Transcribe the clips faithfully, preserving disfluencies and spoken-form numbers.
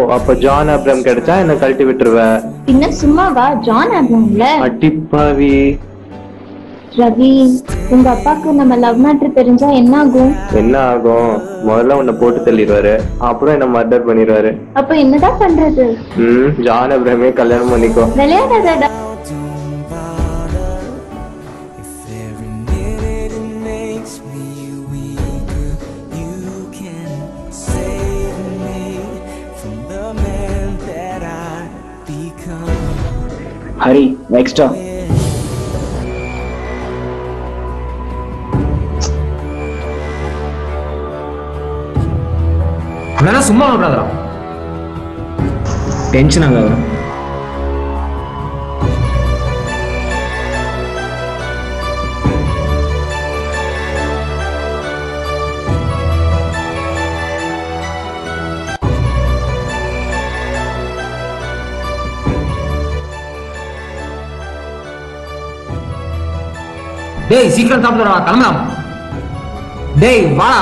அப்ப John apron கிடைச்சா என்ன கழட்டி விட்டுருவ? பின்ன சும்மாவா ஜான் ஆப்ரம்ல? அடிப்பாவி. ரவி, உங்க அப்பாக்கு நம்ம லவ் மேட்டர் தெரிஞ்சா என்ன ஆகும்? என்ன ஆகும்? முதல்ல உன்னை போட்டு தள்ளிடுவாரு, அப்புறம் என்ன மர்டர் பண்ணிடுவாரு. அப்ப என்னதான் பண்றது? ம் ஜான் ஆப்ரமே கல்யாணம் பண்ணிக்கோ. விளையாடாதடா. ஹரி, நெக்ஸ்டா அதெல்லாம் சும்மா விடாதா, டென்ஷன் ஆகாத. டேய் சீக்கிரம் சாப்பிடுறா, கிளம்பலாம். டேய் வாடா.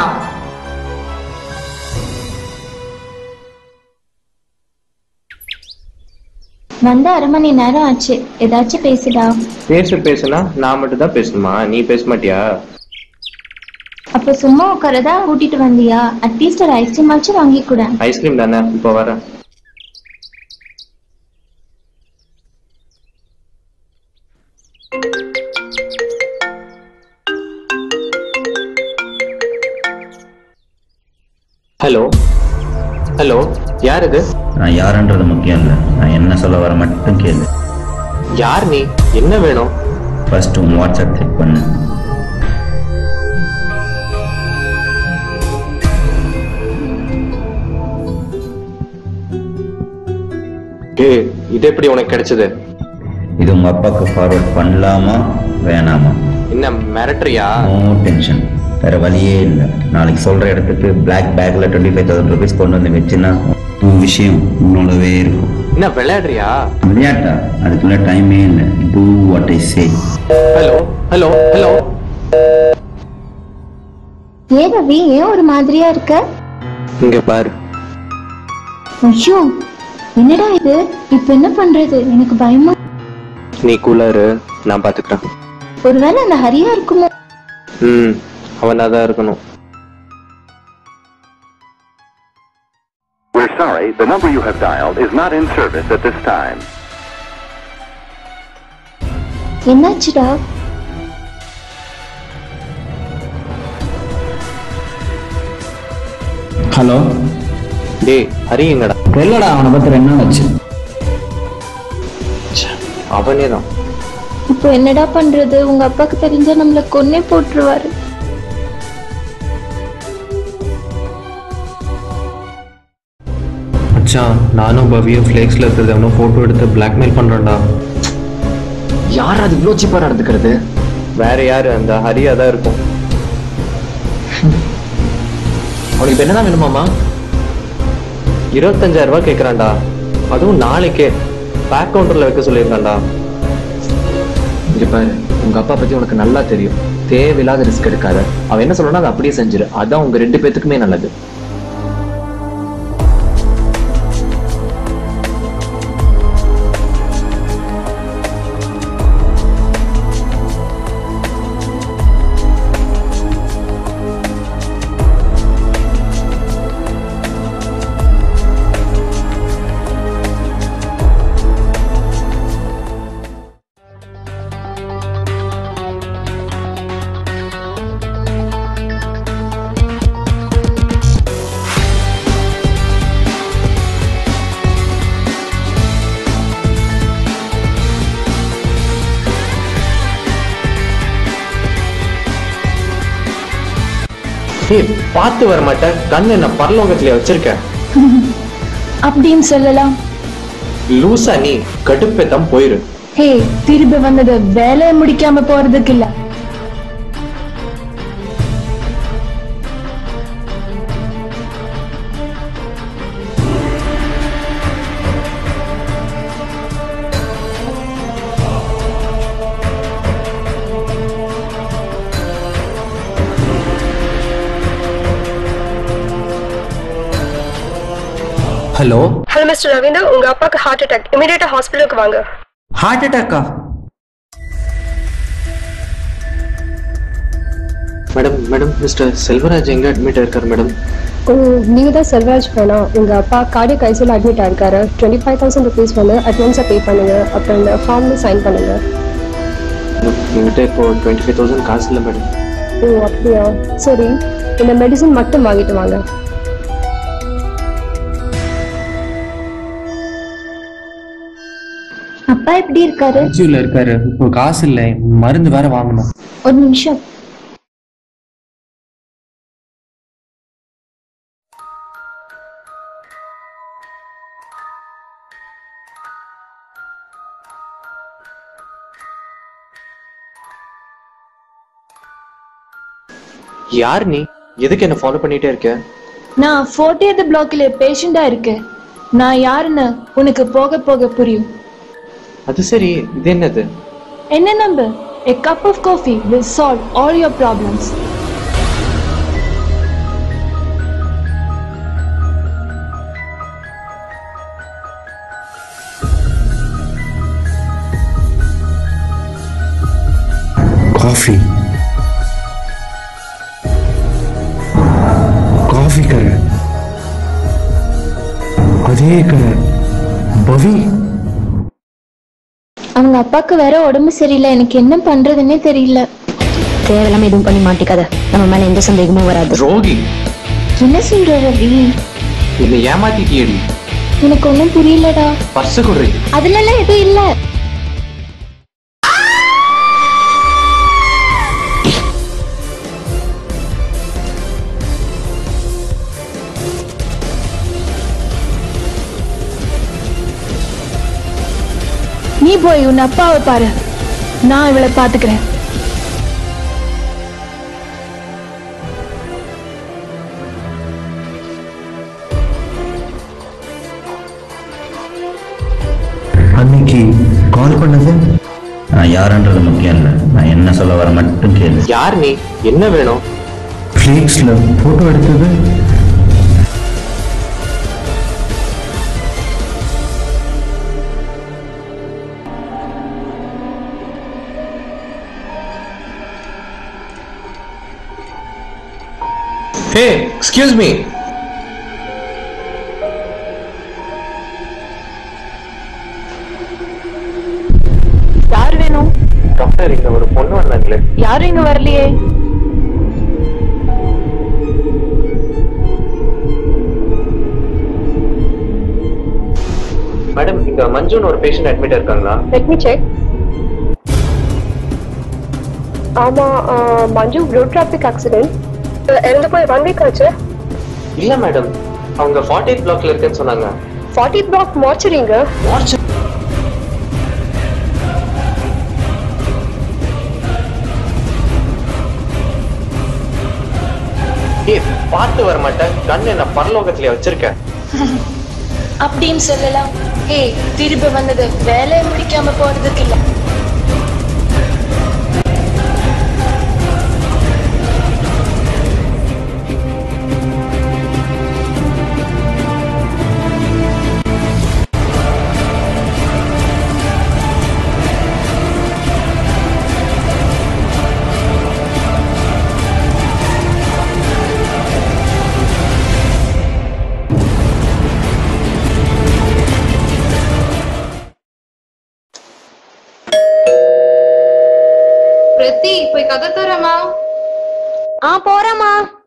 வந்த அரை மணி நேரம் ஆச்சு, ஏதாச்சும் பேசுடா. பேச பேசுனா நான் மட்டும் தான் பேசணுமா? நீ பேச மாட்டியா? அப்ப சும்மா உட்காரதா கூட்டிட்டு வந்தியா? அட்லீஸ்ட் ஒரு ஐஸ்கிரீம் ஆச்சு வாங்கி கூட. ஐஸ்கிரீம் தானே, இப்ப வரேன். ஹலோ ஹலோ, யார் இது? நான் யாருன்றது முக்கியம் இல்லை, நான் என்ன சொல்ல வர மட்டும் கேளு. யார் நீ? என்ன வேணும்? ஃபர்ஸ்ட் உன் வாட்ஸ்அப் செக் பண்ணு. ஏய், இது எப்படி உனக்கு கிடைச்சது? இது உங்க அப்பாவுக்கு ஃபார்வர்ட் பண்ணலாமா வேணாமா? என்ன மிரட்டுறியா? நோ டென்ஷன், வேற வழியே இல்லை. நாளைக்கு சொல்ற இடத்துக்கு பிளாக் பேக்ல டுவெண்ட்டி ஃபைவ் தௌசண்ட் ருபீஸ் கொண்டு வந்து வச்சுன்னா உன் விஷயம் உன்னோடவே இருக்கும். என்ன விளையாடுறியா? விளையாட்டா? அதுக்குள்ள டைமே இல்லை. Do what I say. Hello hello hello. ஏ ரவி, ஏன் ஒரு மாதிரியா இருக்க? இங்க பாரு. ஐயோ, என்னடா இது? இப்ப என்ன பண்றது? எனக்கு பயமா. நீ கூலாரு, நான் பாத்துக்கிறேன். ஒருவேளை அந்த ஹரியா இருக்குமோ? ம் அவனாதான் இருக்கணும். We're sorry, the number you have dialed is not in service at this time. என்னாச்சுடா? ஹலோ. டேய் ஹரி எங்கடா? தெரியலடா, அவனை பத்தி என்ன ஆச்சு? அவனே தான். இப்போ என்னடா பண்றது? உங்க அப்பாக்கு தெரிஞ்சா நம்மள கொன்னே போட்டுருவாரு. மச்சான், நானும் பவியும் ஃபிளேக்ஸ்ல இருக்கிறத அவனும் போட்டோ எடுத்து பிளாக்மெயில் பண்றான்டா. யார் அது இவ்வளோ சீப்பா நடந்துக்கிறது? வேற யாரு? அந்த ஹரியா தான் இருக்கும். அவனுக்கு இப்ப என்னதான் வேணுமாமா? இருபத்தஞ்சாயிரம் ரூபாய் கேட்கறான்டா, அதுவும் நாளைக்கே பேக் கவுண்டர்ல வைக்க சொல்லியிருக்கான்டா. இங்க பாரு, உங்க அப்பா பத்தி உனக்கு நல்லா தெரியும். தேவையில்லாத ரிஸ்க் எடுக்காத. அவன் என்ன சொல்லணும் அதை அப்படியே செஞ்சிரு. அதான் உங்க ரெண்டு பேத்துக்குமே நல்லது. பார்த்து வர மாட்டேன், கண்ணு என்ன பரலோகத்திலே வச்சிருக்க அப்படின்னு சொல்லலாம். லூசா நீ, கடுப்பேத்தான் போயிரு. ஹே, திரும்பி வந்தது வேலையை முடிக்காம போறதுக்கு இல்ல. Hello hello hello mister Ravindar, உங்க அப்பாக்கு ஹார்ட் அட்டாக். இமீடியட்டா ஹாஸ்பிட்டலுக்கு வாங்க. ஹார்ட் அட்டாக்கா? மேடம் மேடம் மிஸ்டர் செல்வராஜ் எங்க அட்மிட் ஆயிருக்காரு மேடம்? நீங்க தான் செல்வராஜ் வேணா. உங்க அப்பா கார்டியக் ஐசியூல அட்மிட் ஆயிருக்காரு. டுவெண்ட்டி ஃபைவ் தௌசண்ட் ருபீஸ் வந்து அட்வான்ஸா பே பண்ணுங்க. அப்புறம் இந்த ஃபார்ம்ல சைன் பண்ணுங்க. என்கிட்ட இப்போ டுவெண்ட்டி ஃபைவ் தௌசண்ட் காசு இல்லை மேடம். ஓ அப்படியா? சரி, இந்த மெடிசன் மட்டும் வாங்கிட்டு வாங்க. அப்பா எப்படி இருக்காரு? ஐசியூல இருக்காரு. இப்போ காசு இல்லை, மருந்து வேற வாங்கணும். ஒரு நிமிஷம். யார் நீ? எதுக்கு என்ன ஃபாலோ பண்ணிட்டே இருக்க? நான் நாற்பதாவது பிளாக்ல பேஷண்டா இருக்கேன். நான் யாருன்னு உனக்கு போக போக புரியும். அது சரி, இது என்னது? என்ன நம்பு? A cup of coffee will solve all your problems. Coffee coffee கடை, அதே கடை. பவி, அவங்க அப்பாக்கு வேற உடம்பு சரியில்லை. எனக்கு என்ன பண்றதுன்னே தெரியல. தேவையில்லாம எதுவும் பண்ணி மாட்டிக்காத. நம்ம மேல எந்த சந்தேகமும் வராது. ரோகி, என்ன சொல்ற ரவி? என்னை ஏமாத்திட்டியடி. எனக்கு ஒண்ணும் புரியலடா. பர்ஸ் கொடுறி. அதுல எல்லாம் எதுவும் இல்ல. நீ போய் உன் அப்பாவை பாரு, நான் இவளை பாத்துக்கிறேன். அன்னைக்கு கால் பண்ணது நான் யாருன்றது முக்கியம் இல்லை, நான் என்ன சொல்ல வர மட்டும் கேளு. யார் நீ? என்ன வேணும்? ஃபிளிக்ஸ்ல போட்டோ எடுத்தது ஹே, எக்ஸ்கியூஸ் மீ. யார் வேணும்? டாக்டர், இங்க ஒரு பொண்ணு வந்தாங்களே. யாரும் இங்க வரலையே. மேடம், இங்க மஞ்சுன்னு ஒரு பேஷண்ட் அட்மிட் இருக்காங்களா? Let me check. ஆமா, மஞ்சு ரோட் டிராபிக் ஆக்சிடென்ட். இறந்து போய் ஒன் வீக் ஆச்சு. இல்ல மேடம், அவங்க நாற்பதாவது பிளாக்ல இருக்குன்னு சொன்னாங்க. நாற்பதாவது பிளாக் மார்ச்சரிங்க. ஏ, பார்த்து வர மாட்டேன். கண் என்ன பரலோகத்திலே வச்சிருக்க. அப்படின்னு சொல்லலாம். ஏய், திருப்பி வந்தது வேலையை முடிக்காம போறதுக்கு இல்ல. பிரதி, போய் கதை தரமா? ஆ போறேம்மா.